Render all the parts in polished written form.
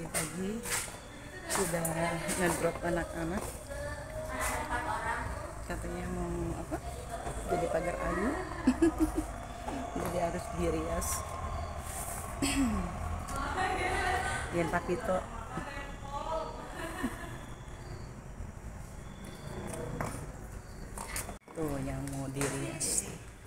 pagi sudah ngedrop anak-anak, katanya mau apa, jadi pagar ayu. Jadi harus dirias. Yan Papito. Tuh yang mau dirias.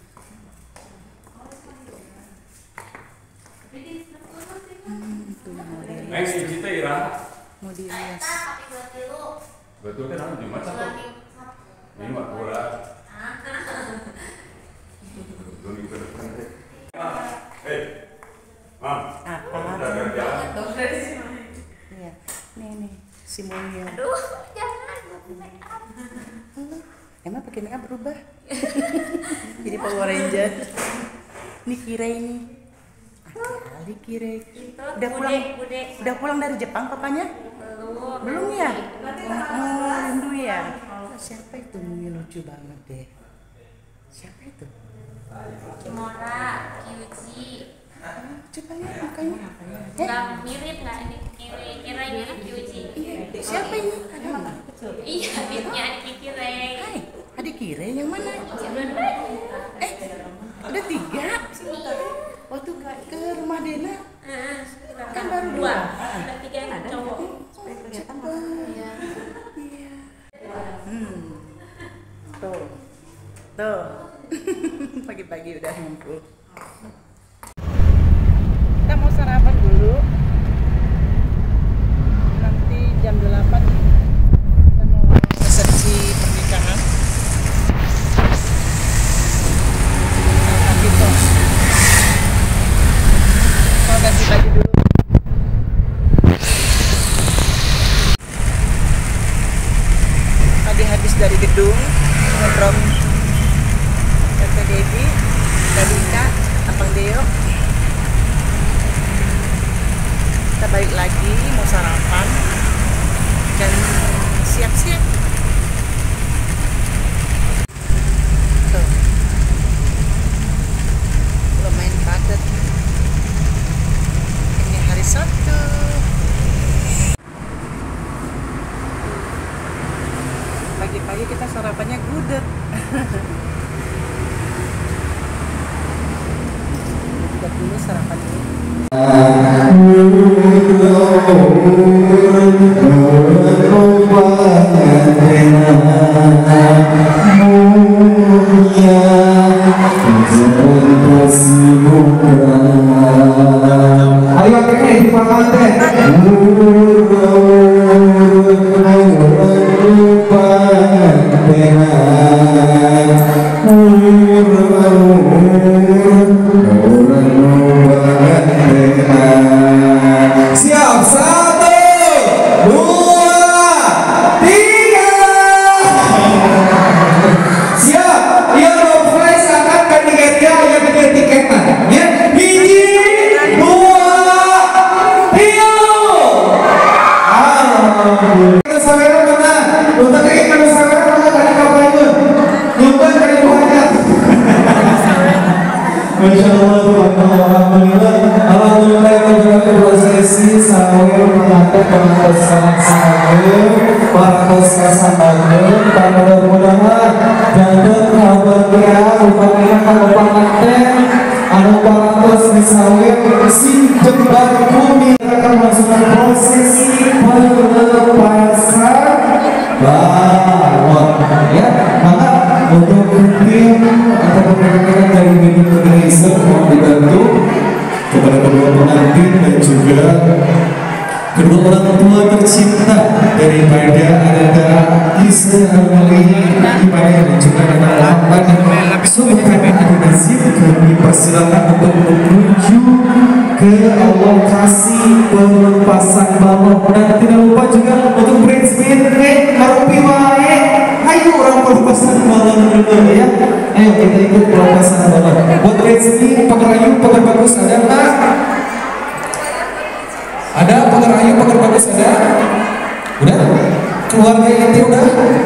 Tuh yang mau dirias. Mau dirias. Betul kan di mana tuh? Ini mah bola. Apa? Iya, nih si Munyo. Aduh, jangan make up. Emang pakai make up berubah? Jadi Power Ranger. Ini Kira ini. Kali Kira. Udah pulang dari Jepang papanya? Belum ya? Oh, rindu ya. Siapa itu? Munyo lucu banget deh. Siapa itu? Kimora, Kyuji. Coba lihat mukanya. Nggak mirip nggak ini? Kira mirip Kyuji. Siapa ini? Iya, adiknya adik Kira. Hai, adik Kira yang mana? Udah 3. Waktu ke rumah Dena kan baru 2. Udah 3 yang cowok. Iya. Tuh. Pagi-pagi udah ngumpul. Kita mau sarapan dulu. Nanti jam 8 kita mau resepsi pernikahan. Gitu. Mau ganti baju dulu. Tadi habis dari gedung ngobrol Tante Devi, Dadika, Abang Deo. Kita balik lagi mau sarapan dan siap-siap. Tuh, lumayan padat. Ini hari Sabtu. Pagi-pagi kita sarapannya gudeg. Gudeg dulu sarapan dulu. Ayo kakek dimakan teh. Siap, 1, 2, 3. Siap, yang mau mulai silakan ke tiketnya, yang ke tiketnya. Ya, 1, 2, 3. Kita sampai mana? Untuk kita sampai mana tadi kapan itu? Nyumbang dari buahnya. Masya Allah, alhamdulillah, prosesi sahur mengantar para sahur, para mudah-mudahan jangan kabarnya upaya kabar manten, anu parantos disawir si jembar bumi akan masuk prosesi pelepasan balon, ya, maka untuk tim atau rekan-rekan dari Media Organizer mohon dibantu kepada kedua pengantin dan juga kedua orang tua tercinta daripada ada Isra Amalia Ibadah dan juga ada Muhammad Subhanahu wa ta'ala. Kami persilakan untuk menuju ke lokasi pelepasan balon dan tidak lupa juga untuk bridesmaid harupi wae. Ayo orang pelepasan balon dulu ya. Ayo kita ikut pelepasan balon. Buat bridesmaid pengerayu pagar bagus ada nggak? Ada pengerayu pagar bagus ada? Udah? Keluarga inti udah?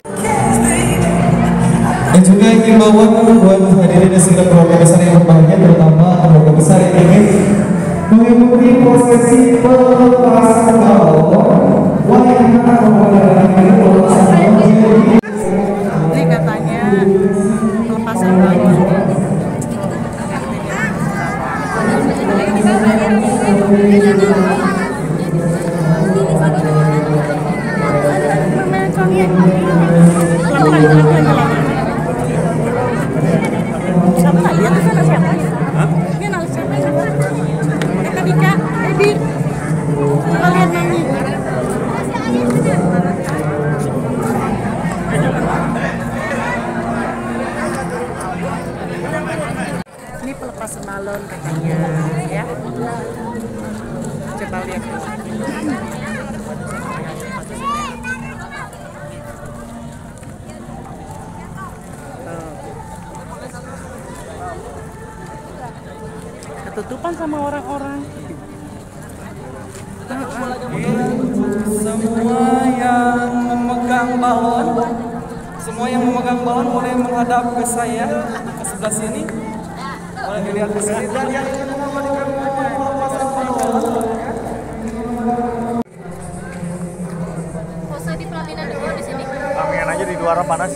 Dan juga himbauan buat hadirin dan segala keluarga besar yang berbahagia, terutama keluarga besar yang ingin mengikuti prosesi pelepasan balon. Ketutupan sama orang-orang. Semua yang memegang balon boleh menghadap ke saya, ke sebelah sini. Boleh dilihat ke sini dan yang ingin mengembalikan pelepasan balon. Pose di pelaminan dulu di sini. Pelaminan aja di luar panas.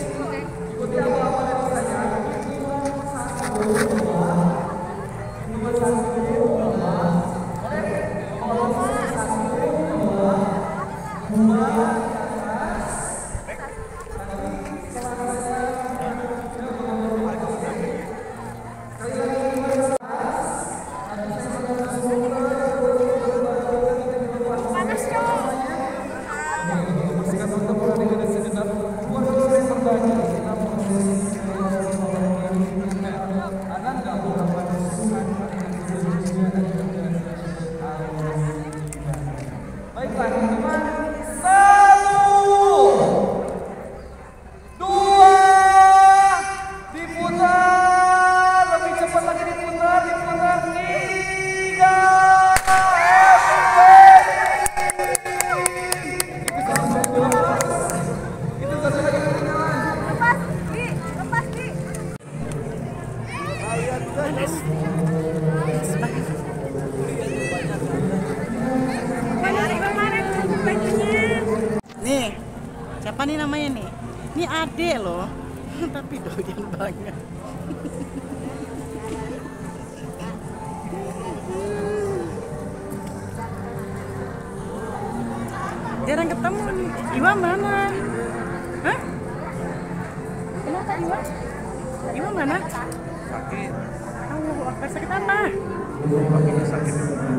Nih, siapa nih namanya nih? Ini Ade loh, tapi doyan banget. Jarang ketemu nih. Iwa mana? Hah? Kenapa Iwa? Iwa mana? Sakit. Allahu Akbar, sakit apa? Kakinya sakit.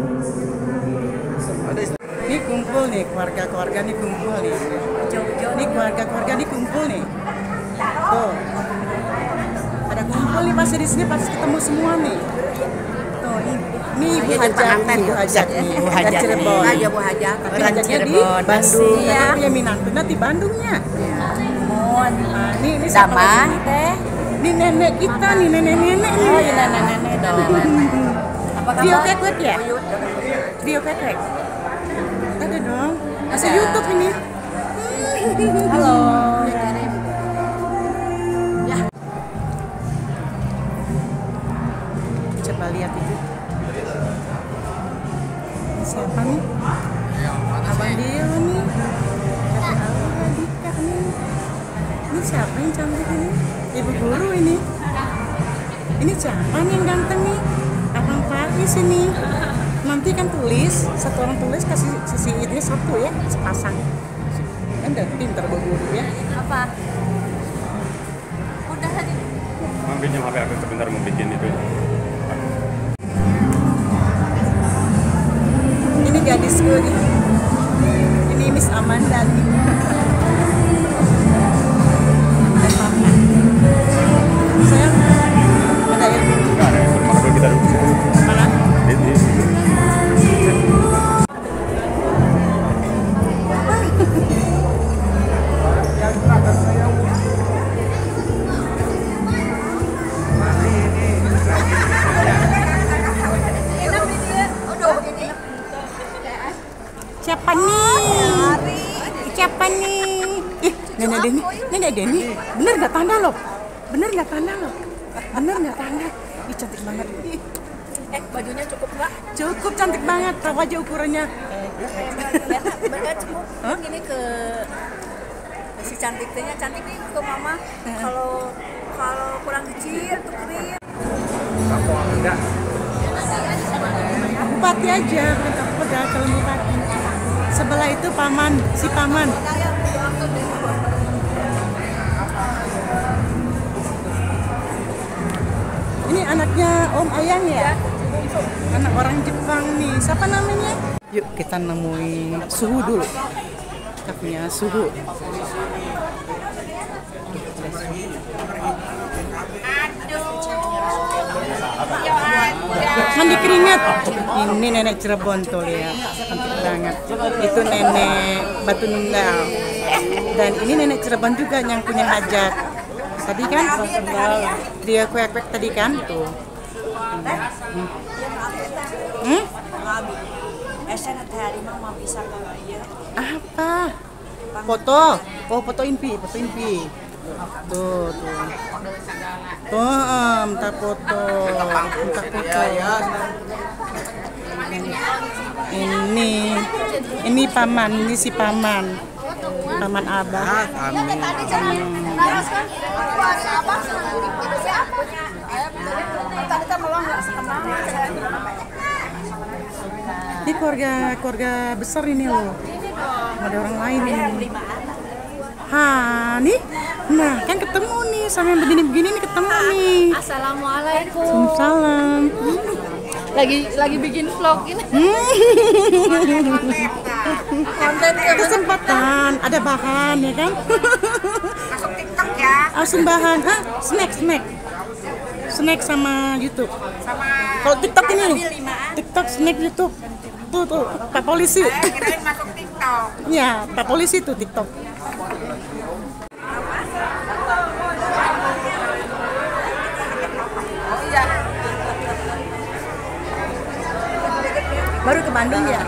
Ini kumpul nih, keluarga-keluarga nih kumpul nih. Ini keluarga-keluarga nih kumpul nih. Tuh. Ada kumpul nih pasti di sini pasti ketemu semua nih. Tuh, ini Ibu Hajat nih, Ibu Hajat nih. Bu Hajat Dari Cirebon. aja Bu Hajat. Tapi Orang Hajatnya di Cirebon. Bandung. Iya. Karena punya Minantuna di Bandungnya. Mohon. Nah, ini siapa Sama lagi? teh. Ini nenek kita nih, nenek-nenek nih. Oh iya nenek-nenek dong. Apa Rio kabar? Kekwek ya? Rio Kekwek. Ada dong. Masih YouTube ini. Halo. Coba lihat itu. Siapa nih? Abang Dio nih. Kata Aura Dika nih. Ini siapa yang cantik ini? Ibu guru ini. Ini siapa nih yang ganteng nih? Abang Faris ini. Nanti kan tulis, satu orang tulis kasih sisi ini satu ya, sepasang. Kan udah pintar Bu Guru ya. Apa? Udah tadi. Mau pinjam HP aku sebentar mau bikin itu. Ini gadisku nih. Ini Miss Amanda nih. Dan Mami. Sayang, ada yang Enggak ada yang maka dulu kita duduk situ. mana? Ini. Siapa nih? Siapa nih? Ih, Nenek Deni. Nenek Deni. Bener nggak tanda loh? Bener nggak tanda loh? Bener nggak tanda? Ih, cantik banget. Ih, Bajunya cukup nggak? cukup cantik banget. Tahu aja ukurannya. Mereka cukup. Ini ke si cantiknya cantik nih ke mama. Kalau kurang kecil tuh kering. Bupati aja, kita udah calon bupati. Sebelah itu paman, si paman. Ini anaknya Om Ayang ya? Anak orang Jepang nih. Siapa namanya? Yuk kita nemuin Suhu dulu. Kita punya Suhu. Aduh. Mandi keringat. Ini nenek Cirebon tuh lihat, cantik banget. Itu nenek Batu Nunggal. Dan ini nenek Cirebon juga yang punya hajat. Tadi kan dia kuek-kuek tadi kan tuh. Apa? Foto. Oh, fotoin Pi. Tuh. Minta foto. Ini paman, ini si paman Abah. Ini keluarga besar ini loh. Ada orang lain ini. Nih. Nah, kan ketemu nih sama yang begini-begini nih ketemu nih. Assalamualaikum. Salam. Lagi bikin vlog ini. Kesempatan, ada bahan ya kan? Masuk TikTok ya. Langsung bahan, snack sama YouTube. Kalau TikTok ini, TikTok, snack, YouTube. Tuh, Pak Polisi. Kirain masuk TikTok. Ya, Pak Polisi tuh TikTok. Baru ke Bandung ya?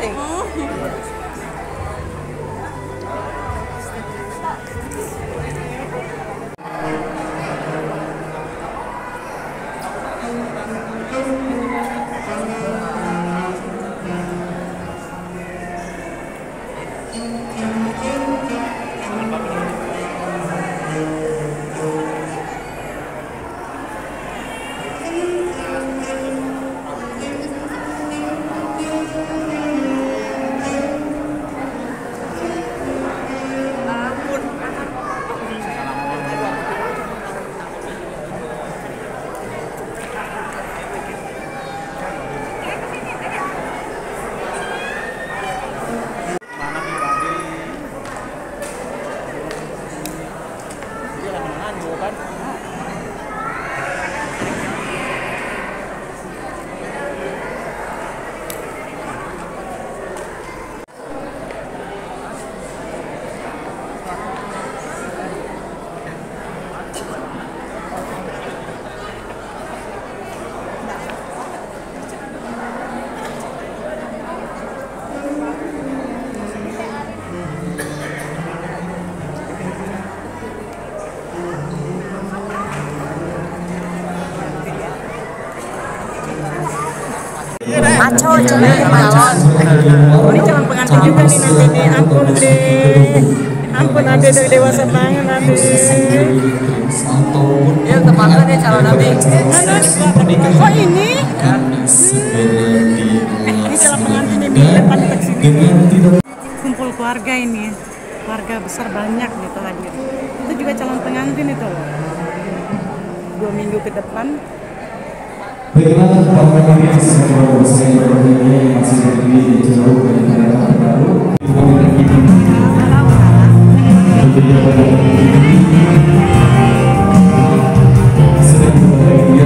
Acol, ini calon pengantin juga nih nanti nih. Ampun deh, ampun ade dewasa banget ade. Dia tempatnya dia calon nabi. Oh ini? Ini calon pengantin ini depan dekat sini. Kumpul keluarga ini, keluarga besar banyak gitu hadir. Itu juga calon pengantin itu loh. 2 minggu ke depan. Baiklah, para hadirin semua saya berdiri masih berdiri jauh dari hadapan baru. Tentunya pada ini sedang berbahagia.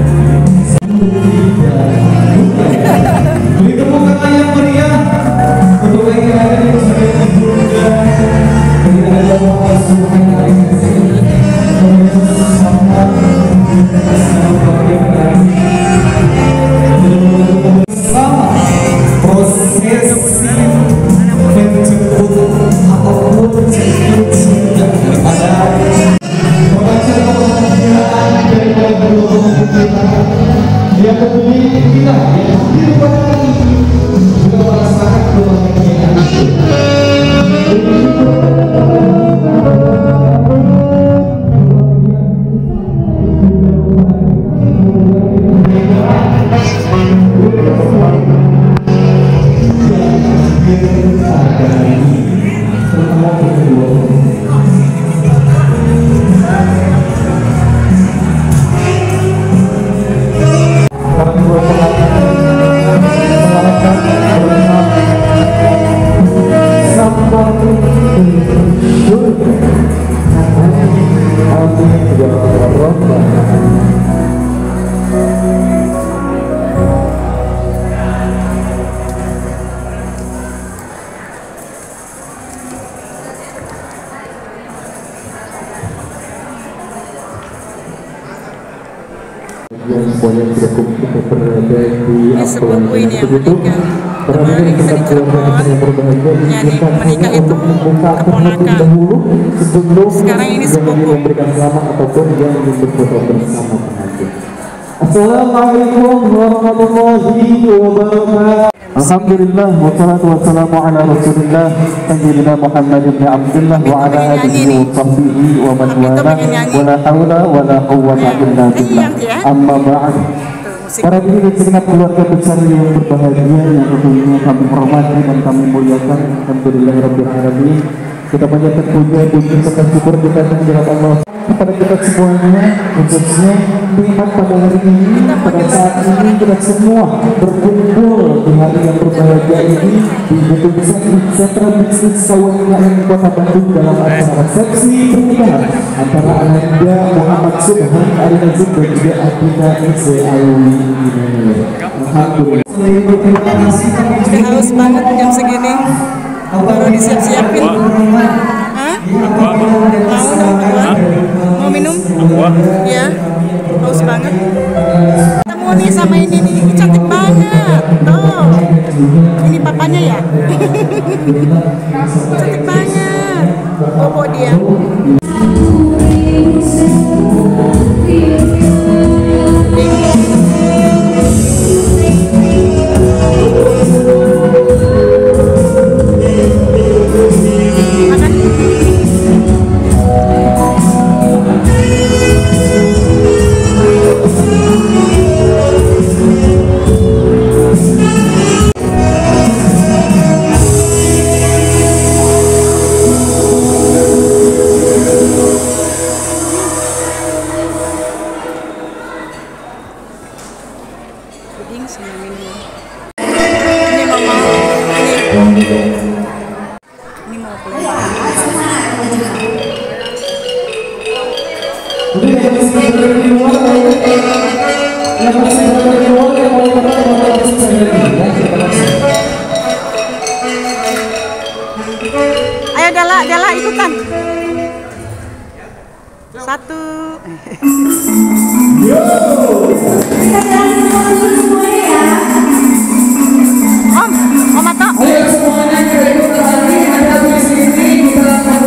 Beri tepuk tangan yang meriah untuk yang ada di sebelah bunda. Beri ada pasukan dari sini. Prosesi menjemput ataupun tidak daripada pengacara kebahagiaan daripada berhubung kita yang peduli kita yang hidup pada hari ini juga merasakan kebahagiaan semua yang sudah kumpul berada di sepupu ini yang begitu. Para hadirin serta keluarga yang berbahagia, izinkan saya untuk membuka terlebih dahulu sebelum sekarang ini yang ingin memberikan selamat ataupun yang ingin berfoto bersama pengantin. Assalamualaikum warahmatullahi wabarakatuh. Alhamdulillah wassalatu wassalamu ala Rasulillah Sayyidina Muhammad ibn Abdullah wa ala alihi wa sahbihi wa man wala wa la hawla wa la quwwata illa billah. Amma ba'd. Para hadirin segenap keluarga besar yang berbahagia yang tentunya kami hormati dan kami muliakan, alhamdulillahirabbil alamin. Kita panjatkan puji serta syukur kita kehadirat Allah kepada kita semuanya, khususnya nikmat pada hari ini, pada saat ini kita semua berkumpul di hari yang berbahagia ini di gedung Sentra Bisnis Sawangan Kota Bandung dalam acara resepsi pernikahan antara Ananda Muhammad Subhan Ali Nazim dan juga Adina Ise Alwi. Alhamdulillah. Haus banget jam segini. Baru disiap-siapin. Hah? Mau dong? Mau minum? Ya. Haus banget. Ketemu nih sama ini nih, cantik banget. Tuh. Ini papanya ya? Cantik banget. Bobo dia. Ayo Dela ikutan. Satu. Om Ato. Ayo semuanya kita ikut lagi, ada di sini kita akan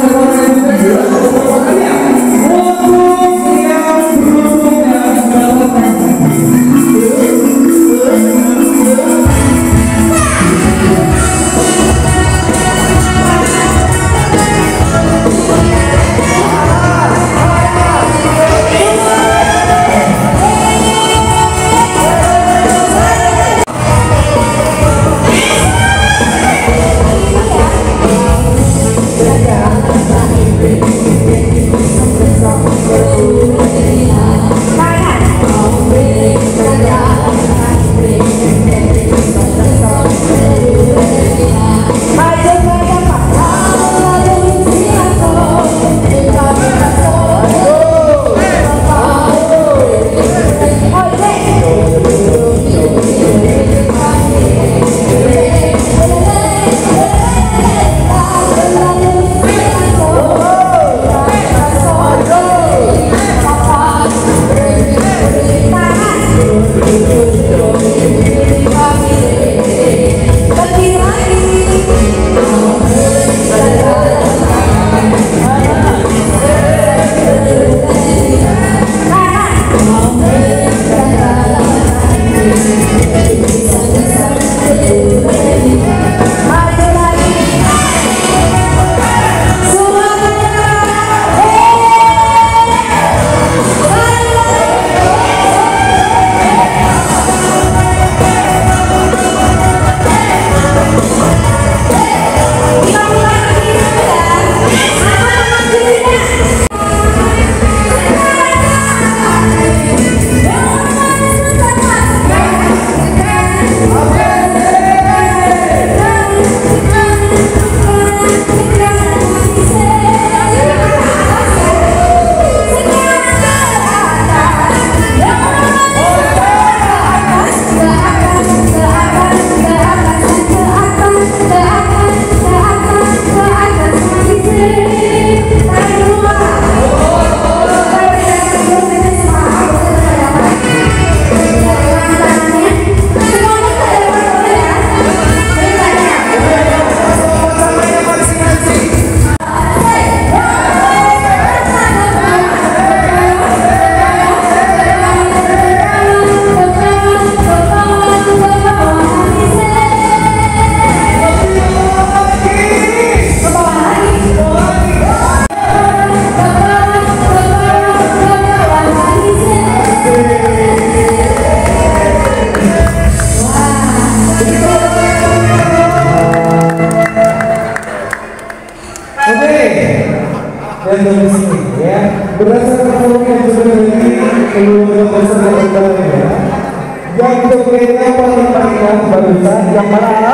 yang mana?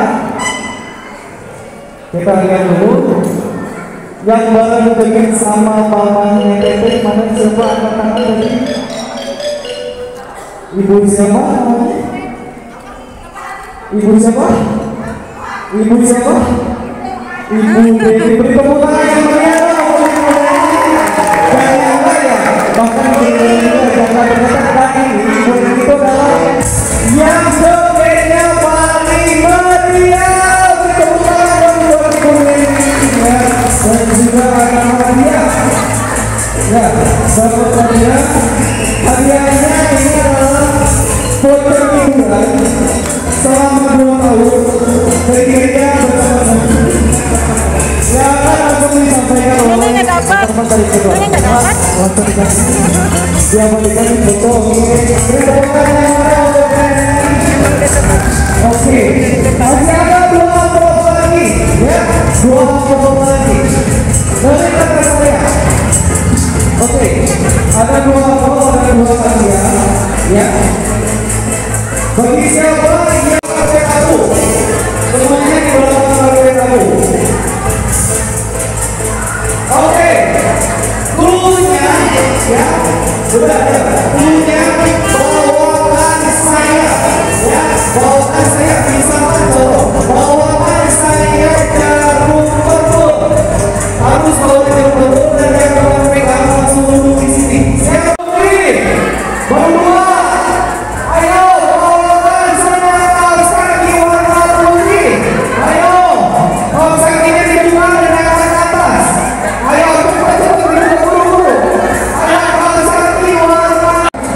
Kita lihat dulu. Yang baru deket sama mamanya Teteh, mana siapa angkat tangan tadi? Ibu siapa? Ibu siapa? Ibu siapa? Ibu Dewi. Beri tepuk tangan yang meriah. Jangan ya. Bahkan jangan berkata ibu itu adalah yang sebenarnya paling meriah. Tepuk tangan buat Ibu Dewi dan juga anak dia. Ya, sahabat saya, hadiahnya ini adalah voucher hiburan selama 2 tahun dari gereja bersama-sama. Ya, akan langsung disampaikan oleh teman dari kedua. Langsung dikasih. Dia memberikan foto. Oke, masih ada 2 amplop lagi, ya, 2 amplop lagi. Dari kata saya. Oke, ada 2 amplop, ada 2 hadiah, ya. Bagi siapa yang pakai aku, semuanya di belakang pakai aku. Oke, cluenya, ya, sudah ada. Cluenya bawakan saya, ya, bawakan saya bisa bawakan saya jarum betul, harus bawa jarum betul dan jangan pegang langsung duduk di sini. Siapa ini? Berdua. Ayo bawakan saya kaos kaki warna putih. Ayo, kaos kakinya dibuka dan angkat ke atas. Ayo cepat buru-buru. Ayo kaos kaki warna.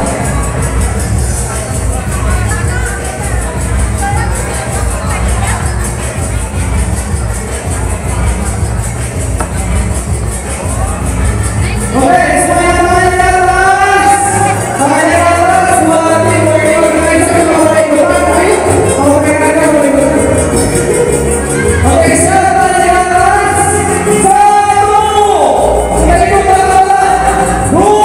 Oke, semuanya tangannya ke atas. Tangannya ke atas buat tim organizer boleh ikut. Oke, ada boleh ikut. Oke, sekarang tangannya ke atas. 1. Kita ikut pelan-pelan. 2.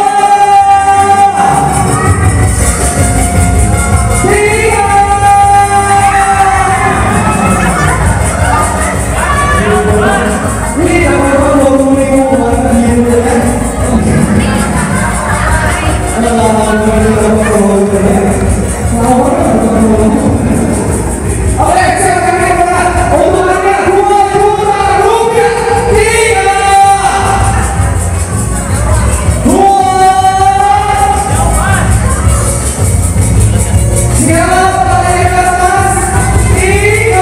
3. Ini dapat 20.000 buat dia ya. Oke, silakan kita untuknya 2 juta rupiah. 3, 2, siapa yang ke atas? 3.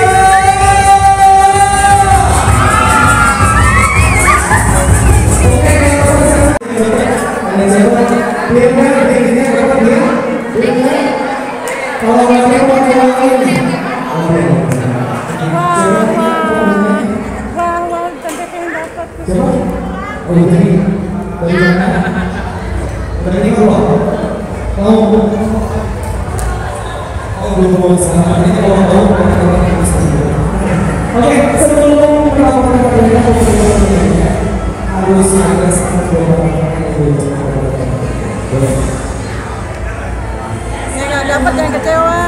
Oke, sebelum harus ada Yang nggak dapat jangan kecewa.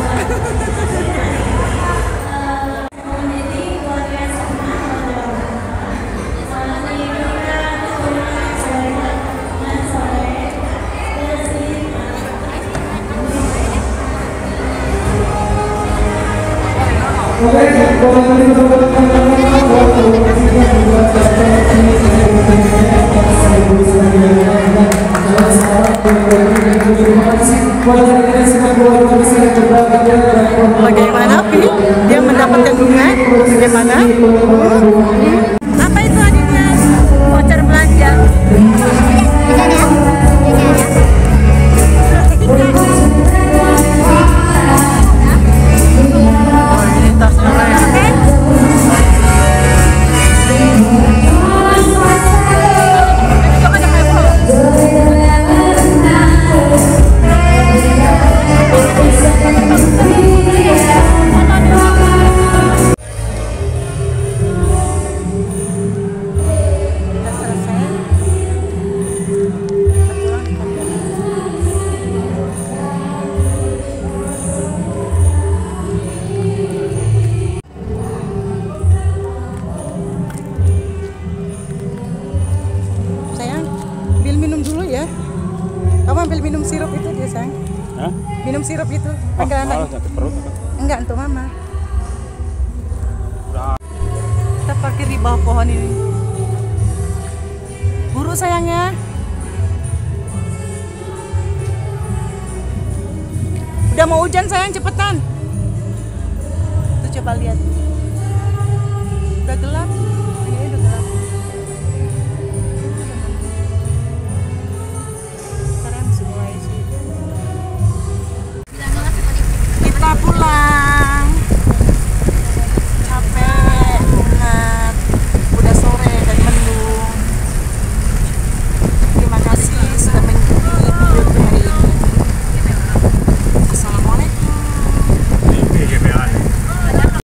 Bagaimana Pi? Dia mendapatkan bunga? Bagaimana? Apa itu adiknya? Voucher belanja. Ini tasnya ya. sambil minum sirup itu dia sayang. Hah? Minum sirup itu. Enggak anak. Malah sakit perut. Enggak untuk mama. Kita parkir di bawah pohon ini. Buru sayangnya. Udah mau hujan sayang, cepetan. Tuh coba lihat. Udah gelap.